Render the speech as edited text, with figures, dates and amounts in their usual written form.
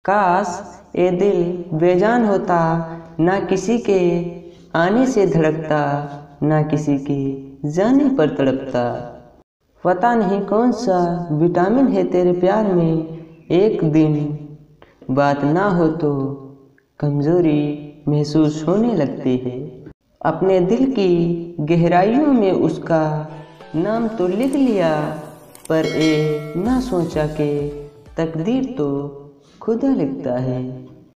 काश ये दिल बेजान होता, ना किसी के आने से धड़कता, ना किसी के जाने पर तड़पता। पता नहीं कौन सा विटामिन है तेरे प्यार में, एक दिन बात ना हो तो कमज़ोरी महसूस होने लगती है। अपने दिल की गहराइयों में उसका नाम तो लिख लिया, पर ये ना सोचा कि तकदीर तो खुदा लिखता है।